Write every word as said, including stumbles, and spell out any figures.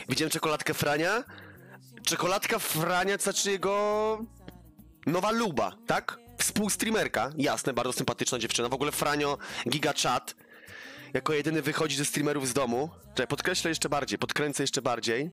Widziałem czekoladkę Frania. Czekoladka Frania to znaczy jego nowa luba, tak? Współstreamerka, jasne, bardzo sympatyczna dziewczyna. W ogóle Franio, giga chat. Jako jedyny wychodzi ze streamerów z domu. Czekaj, podkreślę jeszcze bardziej, podkręcę jeszcze bardziej.